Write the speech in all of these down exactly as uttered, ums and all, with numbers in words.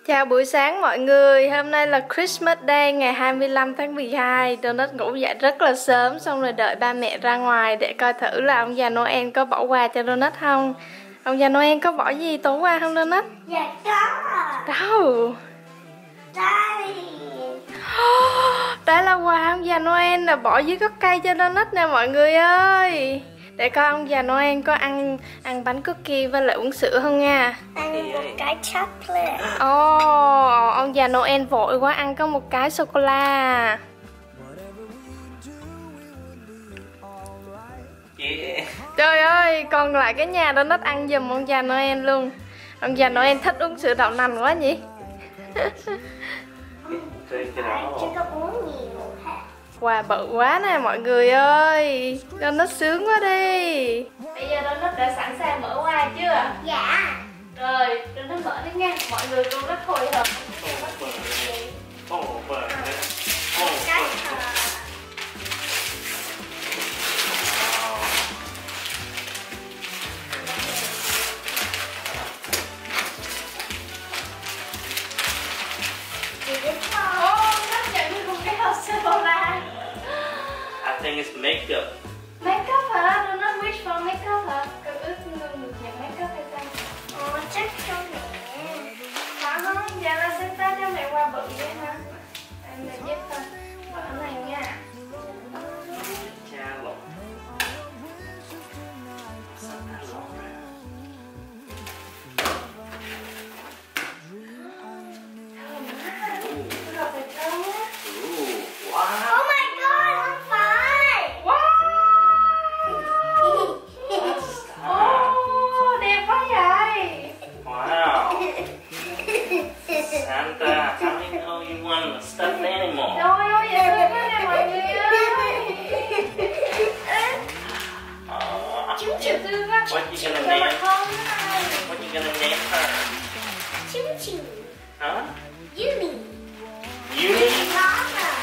Chào buổi sáng mọi người, hôm nay là Christmas Day ngày hai mươi lăm tháng mười hai. Donut ngủ dậy rất là sớm, xong rồi đợi ba mẹ ra ngoài để coi thử là ông già Noel có bỏ quà cho Donut không. Ông già Noel có bỏ gì tối qua không Donut? Dạ có. Đâu? Đây. Đây là quà ông già Noel là bỏ dưới gốc cây cho Donut nè mọi người ơi. Để coi ông già Noel có ăn ăn bánh cookie với lại uống sữa không nha. Ăn một cái chocolate. Ồ, oh, ông già Noel vội quá ăn có một cái sô-cô-la. Yeah. Trời ơi, còn lại cái nhà đó nó ăn giùm ông già Noel luôn. Ông già Noel thích uống sữa đậu nành quá nhỉ. Chưa có uống nhiều hả? Quà bự quá nè mọi người ơi. Cho nó sướng quá đi. Bây giờ đó nó đã sẵn sàng mở quà chưa? Dạ. Rồi, cho nó mở đi nha. Mọi người cũng rất hồi hộp. Ồ, vâng. Ồ, Cái vâng. thờ. Ô, nó nhận được một cái hộp sô-cô-la. I think it's makeup. Makeup hả? Nó nói wish for makeup hả? Cần ước người được nhận makeup hay sao? Ồ, chắc cho mẹ. Hả không? Dạ là sẽ ta cho mẹ quà bự vậy hả? Em để giúp ta mở này nha. Cha lộn. Sao ta lộn ra? Rồi phải thơm á. Ooh, wow. Oh my god, không phải. Ồ, đẹp quá vậy. Wow. Santa, how many know you want a stuffed animal? Trời ơi, dễ thương quá nè mọi người ơi. Oh, Dễ thương quá. what you gonna Cho mặt name? không á. What you gonna name her? Chim chim. Huh? Yumi. Yumi? Lana.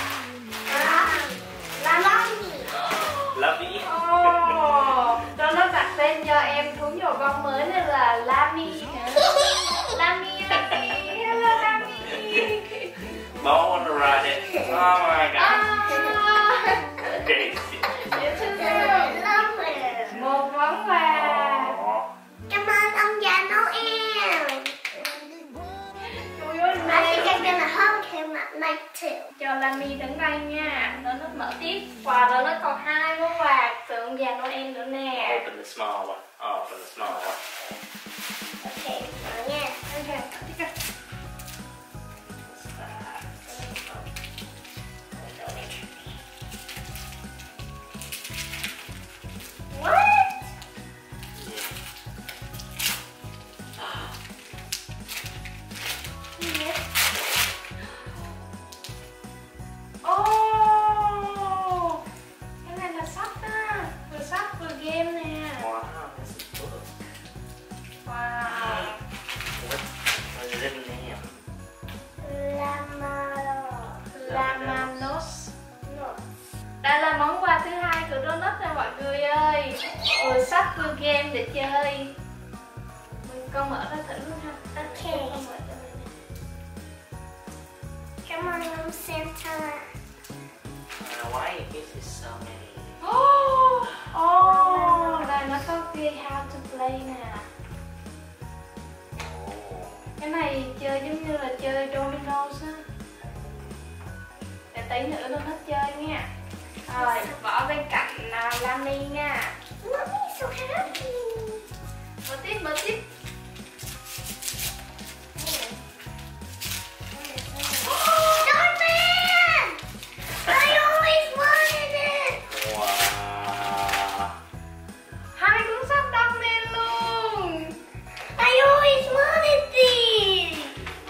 La Lani. Lovey? Ồ, cho nó đặt tên cho em thú nhỏ con mới này là Lami. Lami, Lami, hello Lami. Bo wanna ride it. Oh my god. À, Okay. dễ thương. Love it. Một món quà. Oh. Cảm ơn ông già Noel. Trời ơi, I mẹ. think I'm gonna hug him at night too. Cho Lami đứng đây nha. Nó nó mở tiếp. Quà đó nó còn hai món quà từ ông già Noel nữa nè. Open the small one. Oh, open the small one. Okay, mở nha. Ok, tiếp coi. What's that? What? Ồ, cái này là sách á. Vừa sách vừa game nè. Wow, this is good. Wow. What, what is it name? Lama. Lamanos. No. Đây là món quà thứ hai của Donut nè mọi người ơi. Vừa sách vừa game để chơi. Mình con mở ra thử luôn ha. Okay. Con mở cho mình nè. Come on, I'm Santa. Uh, why it gives you so many? Oh, oh, đây nó có ghi how to play nè. Oh. Cái này chơi giống như là chơi dominoes á. Để tí nữa nó hết chơi nha. Rồi, bỏ bên cạnh uh, Lami nha. Mommy's so happy. Mở tiếp, mở tiếp. Starman! I always wanted it. Wow. Hai cuốn sách Starman luôn. I always wanted these.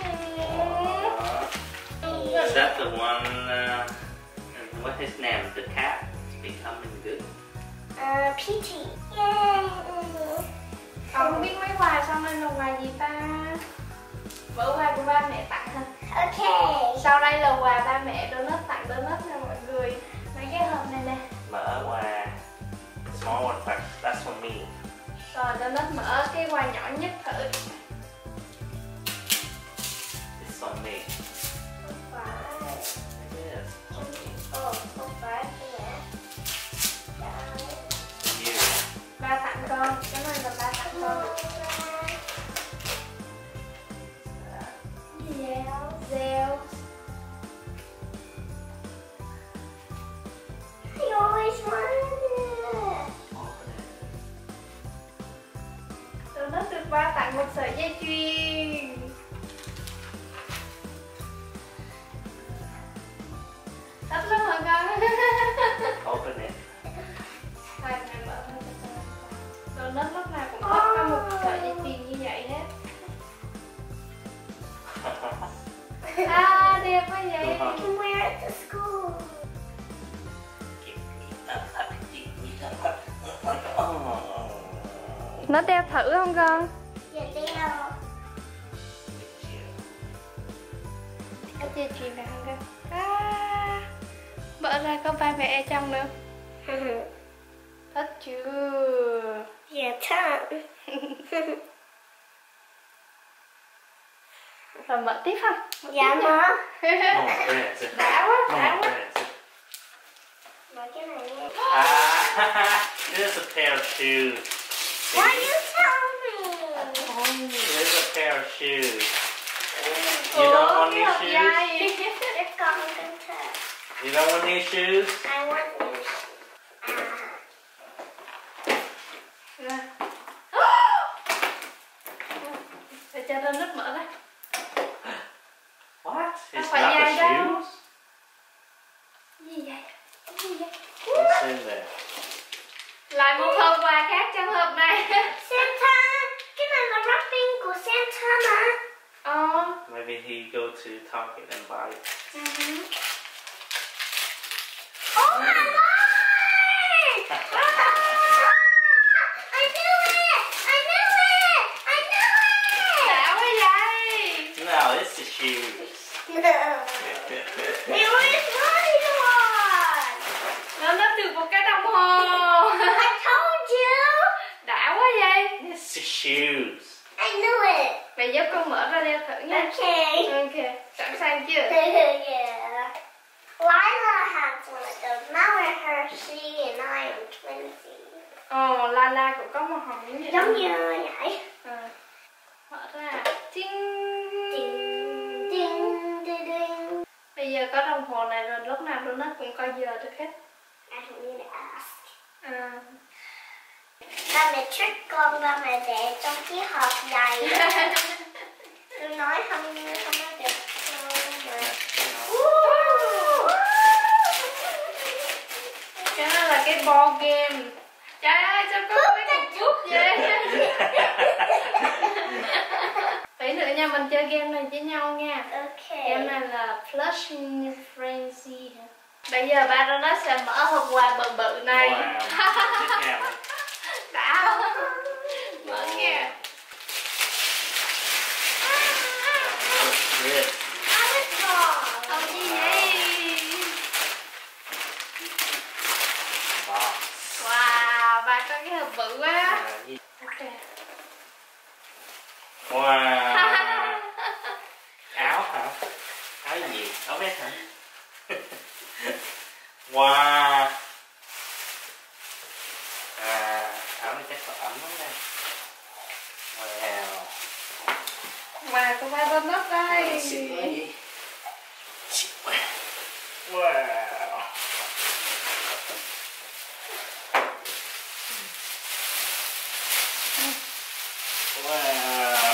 Is that the one, uh, what his name? The cat is becoming good? Uh, Peachy. Yay. Còn không biết mấy quà sau đây là quà gì ta? Bữa quà của ba mẹ tặng hả? Okay. Sau đây là quà ba mẹ Donut tặng Donut nè mọi người. Mấy cái hộp này nè. Mở quà. Small one first. That's for me. Rồi Donut mở cái quà nhỏ nhất thử. Is me. Không phải. It is. Ồ, không phải nè. You. Ba tặng con, cái này là ba tặng con. Gel. Gel. I always wanted it. Open it. Donut được ba tặng một sợi dây chuyền. Thích lắm hả con? Open it. Thôi, mẹ mở thôi cho con. Donut lúc nào cũng thích có một sợi dây chuyền như vậy hết. À, đẹp quá vậy. You can wear it to school. Nó đeo thử không con? Dạ đeo. Có dây chuyền nào không con? À, mở ra có ba mẹ ở trong nữa. Thích chưa? Dạ thơm. Rồi mở tiếp không? Mở Dạ tiếp mở. Oh, present. Đã quá, đã Oh, quá. present. Mở cái này nha. Ah, there's a pair of shoes. Why you tell me? There's a pair of shoes. You don't want cái new hộp shoes? dây. Để con cẩn thận. You don't want new shoes? I want new shoes. Rồi. Để cho Donut mở ra. What? It's phải not the dài đâu. shoes? Gì vậy? Gì vậy? What's in there? Lại một hộp quà khác trong hộp này. Santa, cái này là wrapping của Santa mà. Ờ. Maybe he go to Target and buy it. Uh-huh. Oh my god! I knew it! I knew it! I knew it! Đã quá vậy. No, it's the shoes. No. We always wanted one! Nó nó được một cái đồng hồ. I told you! Đã quá vậy. It's the shoes. I knew it! Mẹ giúp con mở ra đeo thử nha. Okay. Ok, sẵn sàng chưa? Yeah. Lila has one of those. Now we're Hershey and I am twenty. Ồ, Lala cũng có một hộp như vậy. Giống như vậy. À. Mở ra. Ching. Ding, ding, ding, ding. Bây giờ có đồng hồ này rồi, lúc nào Donut cũng coi giờ được hết. I don't need to ask. À. Ba mẹ trick con, ba mẹ để trong cái hộp dày. Tôi nói không không có được đâu mà. Ooh. Cái đó là cái ball game. Trời ơi, sao có mấy cục bút vậy? Tí nữa nha, mình chơi game này với nhau nha. Game Okay. này là Plushing Frenzy. Bây giờ ba Donut sẽ mở hộp quà bự bự này. Wow. Look at it. Đã không? Mở nha. What's this? I was wrong. Hộp gì vậy? Box. Wow, ba có cái hộp bự quá. À, gì? Ok. Wow. Áo hả? Áo gì? Áo vest hả? Wow. À, áo này chắc có ấm lắm đây. Wow. Quà của ba Donut đây. Xịn quá gì? Xịn quá. Wow. Wow.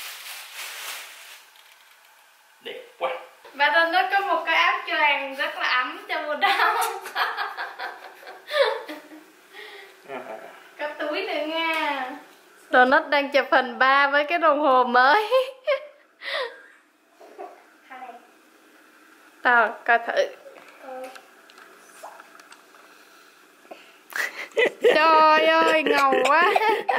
Đẹp quá. Ba Donut có một cái áo choàng rất là ấm cho mùa đông. Có túi nữa nha. Donut đang chụp hình ba với cái đồng hồ mới. Tao coi thử. Trời ơi, ngầu quá.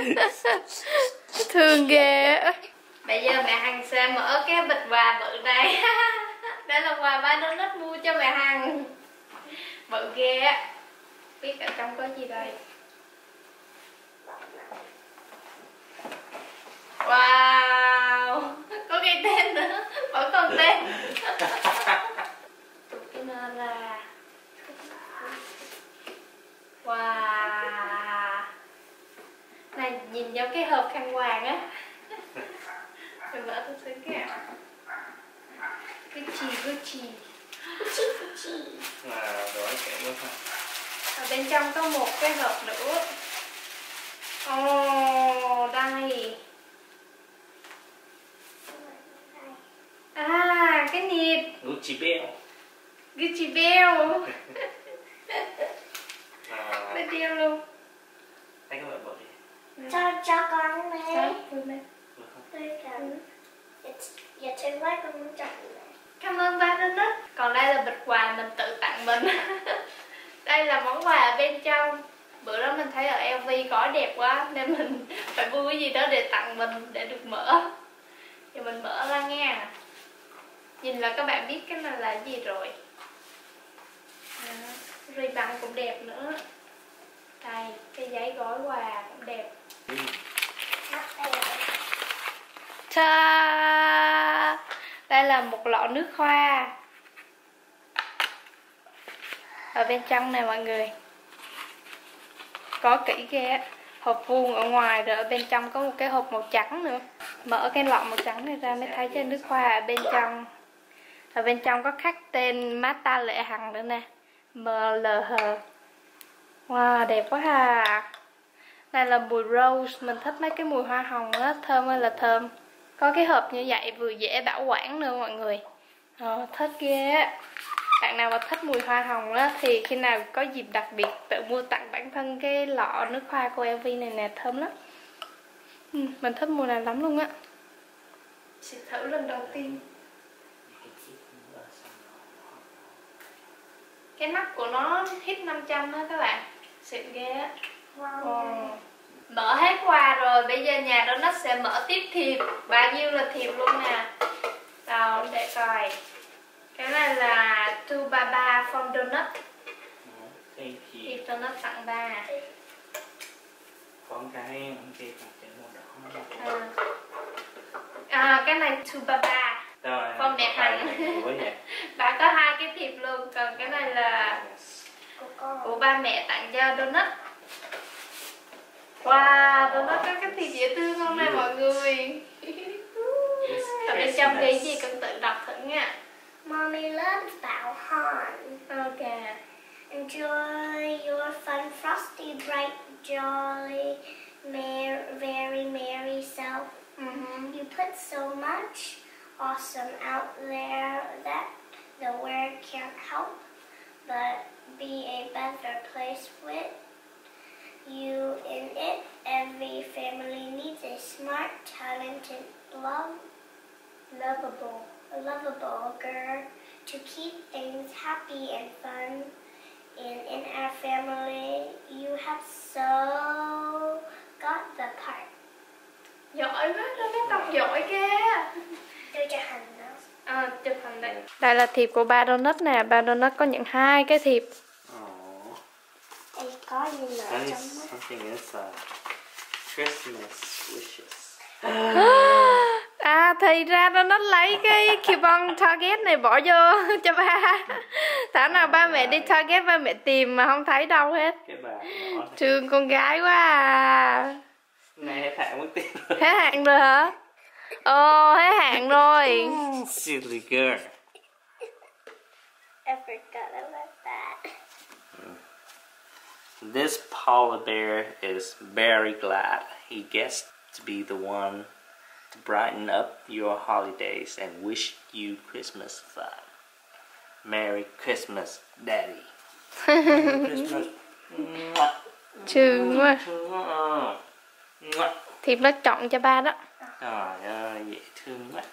Thương ghê. Bây giờ mẹ Hằng sẽ mở cái bịch quà bự này. Đây là quà ba Donut mua cho mẹ Hằng. Bự ghê á. Biết ở trong có gì đây. Wow. Có ghi tên nữa. Vẫn còn tên. nhìn giống cái hộp khăn quàng á. Mình mở tôi xem cái ạ. Gucci, Gucci. Gucci, Gucci. Là gói kẹo quá ha. Ở bên trong có một cái hộp nữa. Ồ, oh, đây. À, cái nịt Gucci bell. Gucci bell. À, Nó đeo luôn. thấy các bạn bỏ đi. Cho cho con này. Sao? Được nè. Được không? Tôi cảm. Dạ trên vai con muốn chọn này. Cảm ơn ba Donut. Còn đây là bịch quà mình tự tặng mình. Đây là món quà ở bên trong. Bữa đó mình thấy ở lờ vê có đẹp quá nên mình phải mua cái gì đó để tặng mình để được mở. Thì mình mở ra nha. Nhìn là các bạn biết cái này là gì rồi. À, ri băng cũng đẹp nữa. Đây, cái giấy gói quà cũng đẹp. Ừ. Ta, đây là một lọ nước hoa. Ở bên trong này mọi người. Có kỹ ghê á. Hộp vuông ở ngoài rồi ở bên trong có một cái hộp màu trắng nữa. Mở cái lọ màu trắng này ra mới thấy cái nước hoa ở bên trong. Ở bên trong có khắc tên Mata Lệ Hằng nữa nè. M L H. Wow, đẹp quá ha. Đây là mùi rose. Mình thích mấy cái mùi hoa hồng á. Thơm ơi là thơm. Có cái hộp như vậy vừa dễ bảo quản nữa mọi người. Ờ, thích ghê á. Bạn nào mà thích mùi hoa hồng á thì khi nào có dịp đặc biệt tự mua tặng bản thân cái lọ nước hoa của lờ vê này nè, thơm lắm. Ừ, mình thích mùi này lắm luôn á. Sẽ thử lần đầu tiên. Cái nắp của nó hít năm trăm đó các bạn. Xịn ghê á. Wow. Wow. Mở hết quà rồi, bây giờ nhà đó nó sẽ mở tiếp thiệp. Bao nhiêu là thiệp luôn nè. Đâu để coi. Cái này là To Baba from Donut. Thank you. Thiệp Donut tặng ba. Có cái cái cặp chữ màu đỏ. À. À, cái này To Baba. Rồi. Phong đẹp hẳn. Bà có hai cái thiệp luôn, còn cái này là Của con. của ba mẹ tặng cho Donut. Wow, Donut có cái thiệp dễ thương không nè mọi người. Ở bên trong ghi gì con tự đọc thử nha. Mommy loves Bao Han. Ok. Enjoy your fun, frosty, bright, jolly, mer very merry self. Uh-huh. You put so much awesome out there that the world can't help but be a better place with you in it. Every family needs a smart, talented, love, lovable, lovable girl to keep things happy and fun. And in our family, you have so got the part. Giỏi quá, nó đọc giỏi kìa. Đưa cho Hằng đó. À, chụp hình đây. Đây là thiệp của ba Donut nè, ba Donut có nhận hai cái thiệp. Oh. Đây có gì nữa That trong is đó? something inside. Christmas wishes. À thì ra Donut lấy cái coupon Target này bỏ vô cho ba. Thảo nào ba mẹ đi Target ba mẹ tìm mà không thấy đâu hết. Cái bà nhỏ. Thương con gái quá à. Này hết hạn mất tiền. Hết hạn rồi hả? Ồ, hết hạn rồi. Silly girl. I forgot about that. This polar bear is very glad he gets to be the one to brighten up your holidays and wish you Christmas fun. Merry Christmas, Daddy. Merry Christmas. Thương quá. Mwah. Thiệp nó chọn cho ba đó. Trời ơi, dễ thương quá.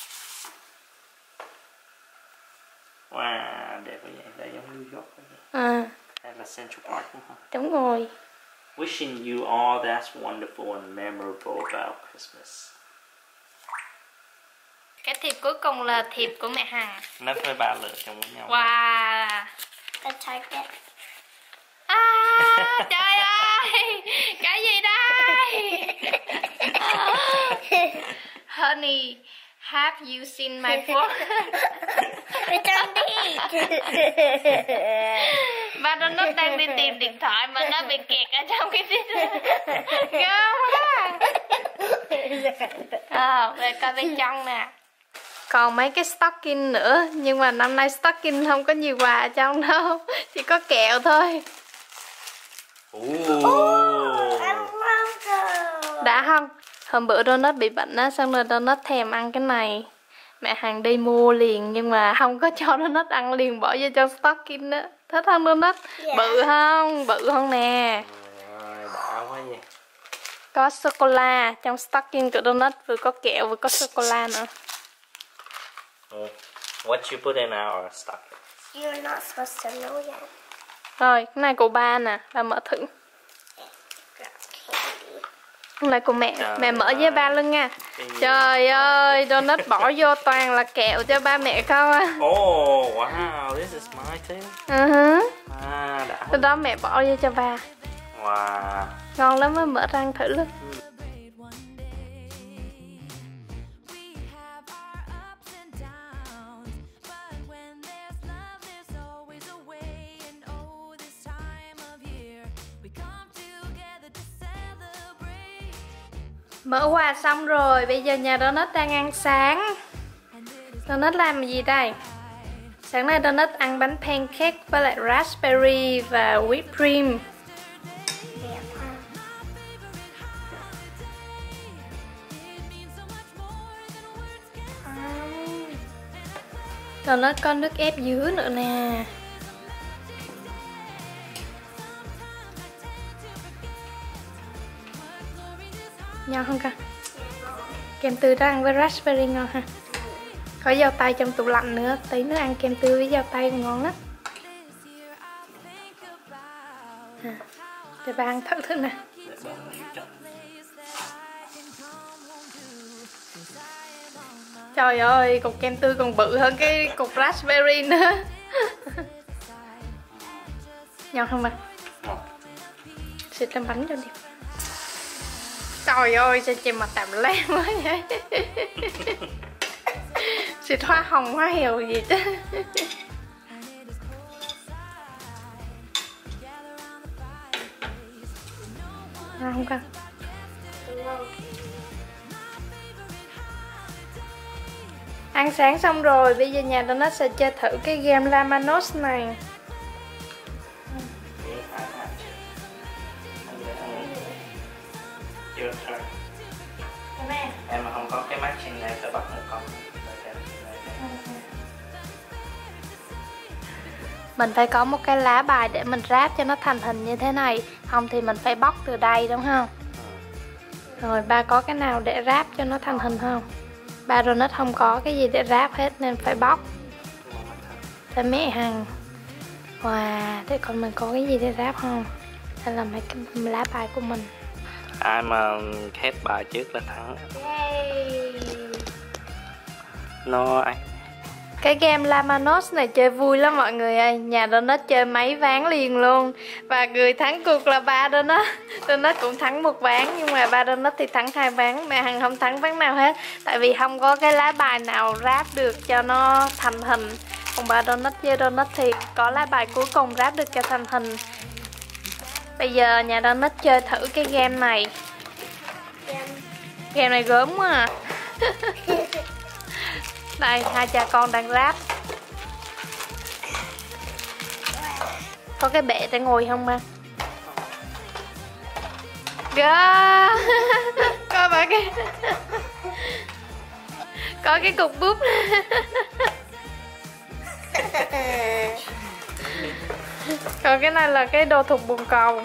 Wow, đẹp quá vậy, đây giống New York vậy. À, Đây là Central Park đúng không? đúng rồi. Wishing you all that's wonderful and memorable about Christmas. Cái thiệp cuối cùng là thiệp của mẹ Hằng. Nó với ba lựa trong với nhau. Wow. The Target. À, trời ơi. Cái gì đây? Honey, have you seen my phone? Return đi. Ba Donut đang đi tìm điện thoại mà nó bị kẹt ở trong cái điện thoại. Gớm quá. À, để coi bên trong nè. Còn mấy cái stocking nữa. Nhưng mà năm nay stocking không có nhiều quà ở trong đâu. Chỉ có kẹo thôi. Ooh. Đã không? Hôm bữa Donut bị bệnh á, xong rồi Donut thèm ăn cái này. Mẹ Hằng đi mua liền nhưng mà không có cho Donut ăn liền, bỏ vô trong stocking đó. Thích không Donut? Dạ. Bự không? Bự không nè. Rồi, đã quá vậy. Có sô-cô-la trong stocking của Donut, vừa có kẹo vừa có sô-cô-la nữa. Mm. What you put in our stocking? You're not supposed to know yet. Rồi, cái này của ba nè, ba mở thử. Cái này của mẹ, Trời mẹ mở ơi. với ba luôn nha. Cái gì Trời ơi, Donut bỏ vô toàn là kẹo cho ba mẹ không á. Oh, wow, this is my too. Uh-huh. À, đã. Từ đó mẹ bỏ vô cho ba. Wow. Ngon lắm, mới mở răng thử luôn. Mở quà xong rồi, bây giờ nhà Donut đang ăn sáng. Donut làm gì đây? Sáng nay Donut ăn bánh pancake với lại raspberry và whipped cream. Donut có nước ép dứa nữa nè. Ngon không con? Kem tươi đó ăn với raspberry ngon ha. Có dao tay trong tủ lạnh nữa, tí nữa ăn kem tươi với dao tay ngon lắm. À, để ba ăn thử thử nè. Trời ơi, cục kem tươi còn bự hơn cái cục raspberry nữa. Ngon không bạn? Xịt lên bánh cho đi. Trời ơi, sao chị mà tạm lem quá vậy? Xịt hoa hồng, hoa heo gì chứ. Ngon không con? Ăn sáng xong rồi, bây giờ nhà Donut sẽ chơi thử cái game Lamanos này. Your turn. Em mà không có cái mắt trên này phải bắt một con. Mình phải có một cái lá bài để mình ráp cho nó thành hình như thế này. Không thì mình phải bóc từ đây đúng không? Rồi ba có cái nào để ráp cho nó thành hình không? Ba Donut không có cái gì để ráp hết nên phải bóc. Thế mẹ Hằng. Wow, thế còn mình có cái gì để ráp không? Đây là mấy cái lá bài của mình. Ai mà khép bài trước là thắng. Yay. No, anh. Cái game Lamanos này chơi vui lắm mọi người ơi. Nhà Donut chơi mấy ván liền luôn. Và người thắng cuộc là ba Donut. Donut cũng thắng một ván, nhưng mà ba Donut thì thắng hai ván. Mẹ Hằng không thắng ván nào hết. Tại vì không có cái lá bài nào ráp được cho nó thành hình. Còn ba Donut với Donut thì có lá bài cuối cùng ráp được cho thành hình. Bây giờ nhà Donut chơi thử cái game này. Game này gớm quá à. Đây, hai cha con đang ráp. Có cái bệ để ngồi không ba? Gơ. Coi bà cái. Có cái cục búp. Còn cái này là cái đồ thùng bồn cầu.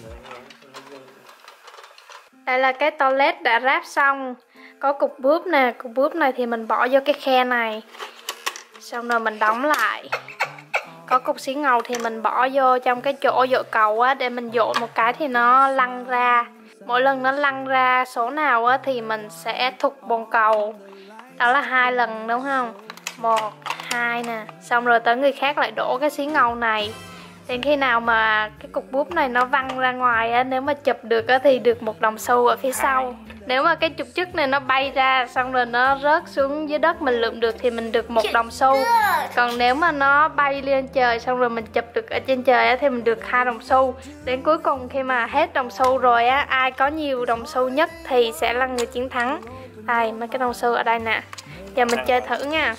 Đây là cái toilet đã ráp xong. Có cục bướp nè, cục bướp này thì mình bỏ vô cái khe này. Xong rồi mình đóng lại. Có cục xí ngầu thì mình bỏ vô trong cái chỗ dội cầu á, để mình dội một cái thì nó lăn ra. Mỗi lần nó lăn ra số nào á thì mình sẽ thục bồn cầu. Đó là hai lần đúng không? Một, hai nè. Xong rồi tới người khác lại đổ cái xí ngầu này. Đến khi nào mà cái cục búp này nó văng ra ngoài á, nếu mà chụp được á thì được một đồng xu ở phía sau. Nếu mà cái trục chức này nó bay ra xong rồi nó rớt xuống dưới đất mình lượm được thì mình được một đồng xu. Còn nếu mà nó bay lên trời xong rồi mình chụp được ở trên trời á thì mình được hai đồng xu. Đến cuối cùng khi mà hết đồng xu rồi á, ai có nhiều đồng xu nhất thì sẽ là người chiến thắng. Đây, mấy cái đồng xu ở đây nè. Giờ mình chơi thử nha.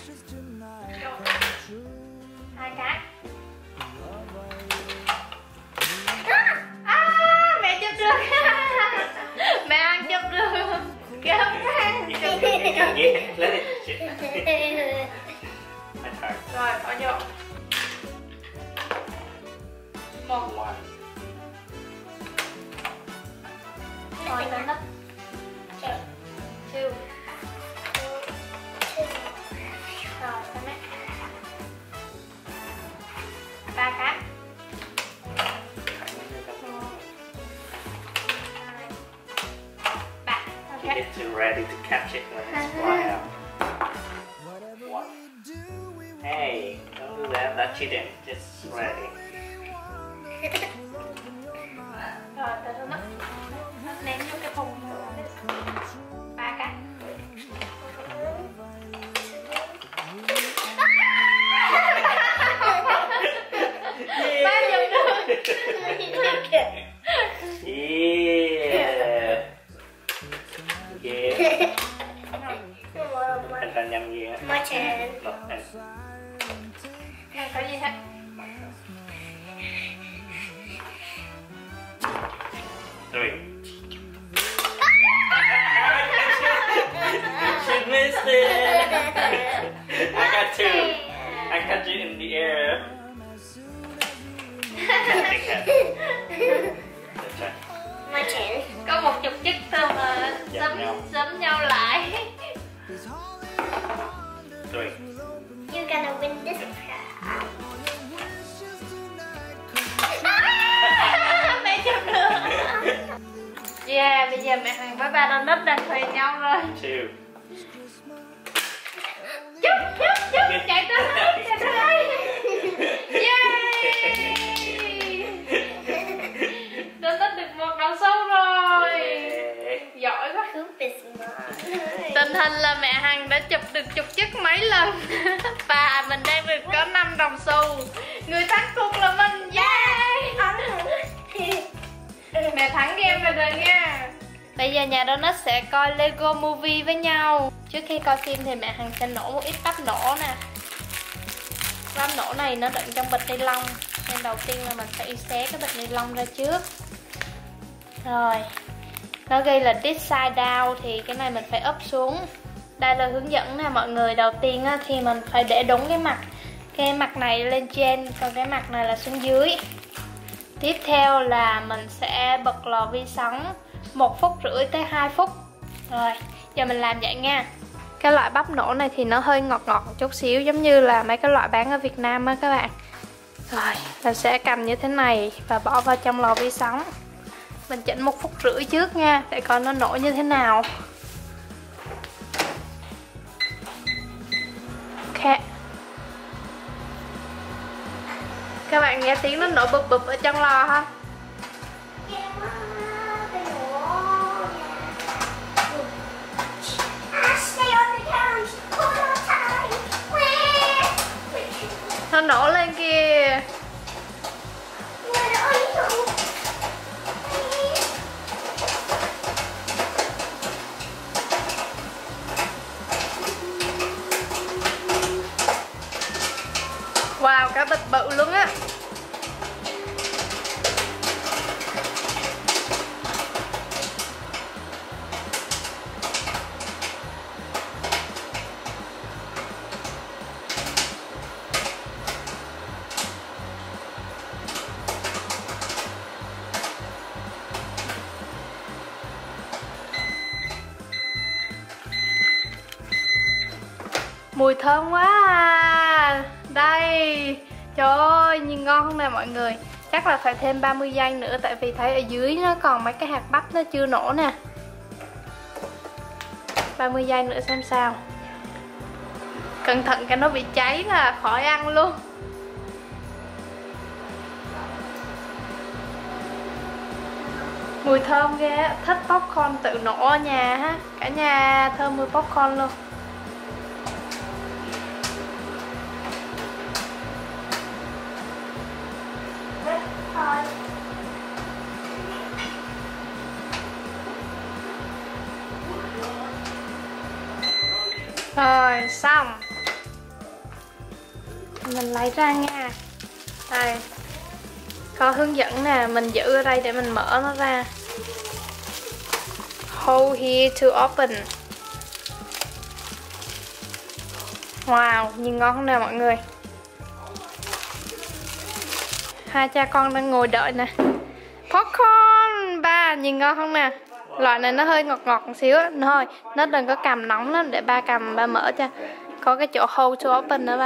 Hai cái. À, mẹ chụp được. Mẹ ăn chụp được. Cảm ơn. Rồi, bỏ vô. Một. Rồi, lên đất. Two. Rồi, xem đấy. Ba cái. You get too ready to catch it when it's flying out. One. Hey, don't do that. That's cheating. Just ready. Rồi, tới đó. Nó ném vô cái thùng. Ba cái. Ba dùng được. Yeah. Yeah. Anh ta nhầm gì á? My turn. Không có gì hết. Three. She missed it. I got two. I got you in the air. My turn. Có một chục chức thôi mà sớm sớm nhau lại. Three. You're gonna win this round. Mẹ chụp được. Yeah, bây giờ mẹ Hằng với ba Donut đang thuê nhau rồi. Two. Chúc, chúc, chúc, chạy tới đây, chạy tới đây. Yeah. Donut được một đồng xu rồi. Yeah. Giỏi quá. Who is mine? Tình hình là mẹ Hằng đã chụp được chục chức mấy lần. Và mình đang được có năm đồng xu. Người thắng cuộc là mình. Yeah. Mẹ thắng game rồi rồi nha. Bây giờ nhà Donut sẽ coi Lego Movie với nhau. Trước khi coi phim thì mẹ Hằng sẽ nổ một ít bắp nổ nè. Bắp nổ này nó đựng trong bịch ni lông, nên đầu tiên là mình phải xé cái bịch ni lông ra trước. Rồi, nó ghi là this side down thì cái này mình phải úp xuống. Đây là hướng dẫn nè mọi người. Đầu tiên á, thì mình phải để đúng cái mặt, cái mặt này lên trên, còn cái mặt này là xuống dưới. Tiếp theo là mình sẽ bật lò vi sóng một phút rưỡi tới hai phút. Rồi, giờ mình làm vậy nha. Cái loại bắp nổ này thì nó hơi ngọt ngọt một chút xíu, giống như là mấy cái loại bán ở Việt Nam á các bạn. Rồi, mình sẽ cầm như thế này và bỏ vào trong lò vi sóng. Mình chỉnh một phút rưỡi trước nha, để coi nó nổ như thế nào. Ok. Các bạn nghe tiếng nó nổ bụp bụp ở trong lò không? Nó nổ lên kìa. Wow, cả bịch bự luôn á. Mùi thơm quá à. Đây. Trời ơi, nhìn ngon không nè mọi người. Chắc là phải thêm ba mươi giây nữa, tại vì thấy ở dưới nó còn mấy cái hạt bắp nó chưa nổ nè. Ba mươi giây nữa xem sao. Cẩn thận cái nó bị cháy là khỏi ăn luôn. Mùi thơm ghê, thích popcorn tự nổ ở nhà ha. Cả nhà thơm mùi popcorn luôn. Rồi xong. Mình lấy ra nha. Đây, có hướng dẫn nè, mình giữ ở đây để mình mở nó ra. Hold here to open. Wow, nhìn ngon không nào mọi người. Hai cha con đang ngồi đợi nè. Popcorn, ba nhìn ngon không nè. Loại này nó hơi ngọt ngọt một xíu. Thôi, nó đừng có cầm nóng lắm, để ba cầm ba mở cho. Có cái chỗ hold to open nữa ba.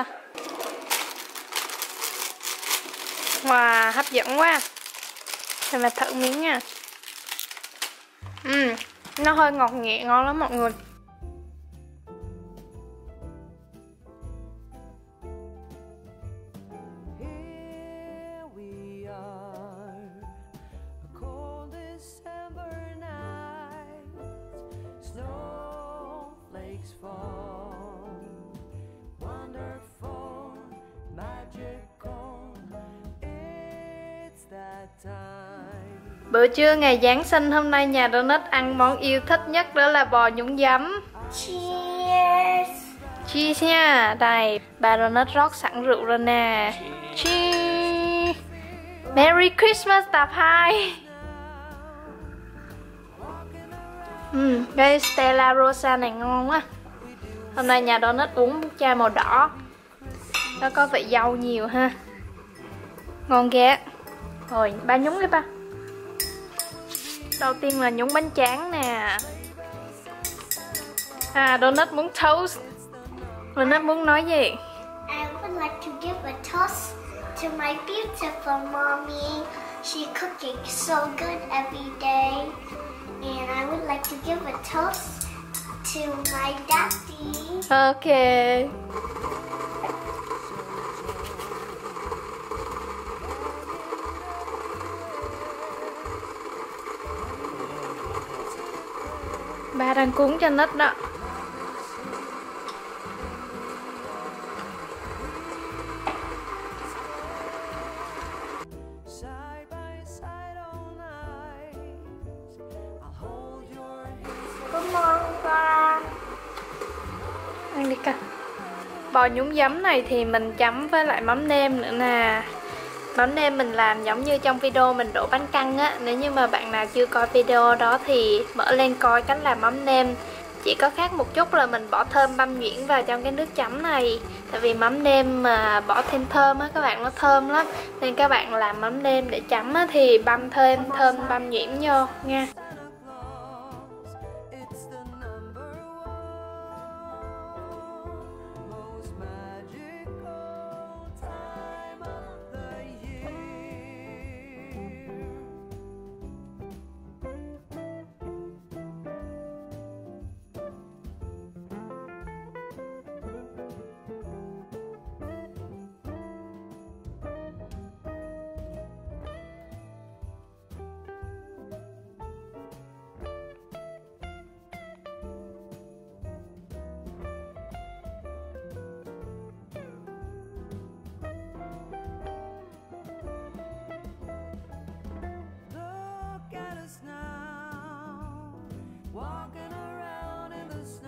Wow, hấp dẫn quá. Để mà thử miếng nha. Uhm, nó hơi ngọt nhẹ, ngon lắm mọi người. Bữa trưa ngày Giáng sinh hôm nay nhà Donut ăn món yêu thích nhất, đó là bò nhúng giấm. Cheers. Cheers nha. Đây, bà Donut rót sẵn rượu rồi nè. Cheers. Merry Christmas tập hai. uhm, Cái Stella Rosa này ngon quá. Hôm nay nhà Donut uống chai màu đỏ. Nó có vị dâu nhiều ha. Ngon ghê. Rồi, ba nhúng đi ba. Đầu tiên là nhúng bánh tráng nè. À, Donut muốn toast. Donut muốn nói gì? I would like to give a toast to my beautiful mommy. She cooking so good every day. And I would like to give a toast to my daddy. Ok. Ba đang cúng cho Nít đó. Come on, ba. Ăn đi con. Bò nhúng giấm này thì mình chấm với lại mắm nêm nữa nè. Mắm nêm mình làm giống như trong video mình đổ bánh căn á. Nếu như mà bạn nào chưa coi video đó thì mở lên coi cách làm mắm nêm. Chỉ có khác một chút là mình bỏ thơm băm nhuyễn vào trong cái nước chấm này. Tại vì mắm nêm mà bỏ thêm thơm á các bạn, nó thơm lắm. Nên các bạn làm mắm nêm để chấm á thì băm thêm thơm băm nhuyễn vô nha. Walking around in the snow.